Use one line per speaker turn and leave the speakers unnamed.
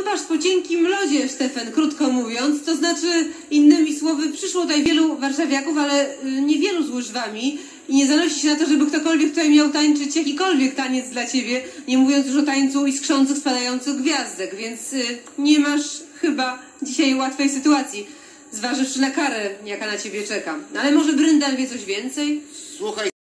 pływasz po cienkim lodzie, Stefan, krótko mówiąc. To znaczy, innymi słowy, przyszło tutaj wielu warszawiaków, ale niewielu z łyżwami. I nie zanosi się na to, żeby ktokolwiek tutaj miał tańczyć jakikolwiek taniec dla ciebie, nie mówiąc już o tańcu iskrzących, spadających gwiazdek, więc nie masz chyba dzisiaj łatwej sytuacji, zważywszy na karę, jaka na ciebie czeka. Ale może Bryndal wie coś więcej?
Słuchaj.